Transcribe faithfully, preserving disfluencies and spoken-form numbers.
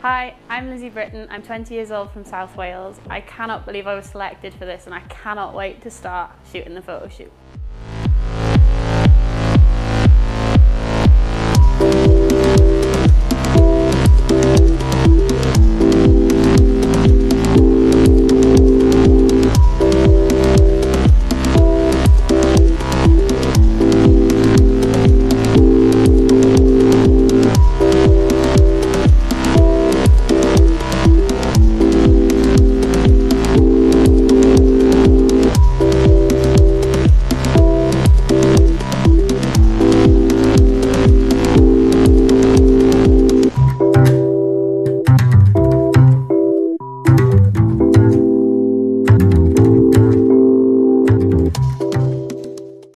Hi, I'm Lissie Britten. I'm twenty years old from South Wales. I cannot believe I was selected for this and I cannot wait to start shooting the photo shoot.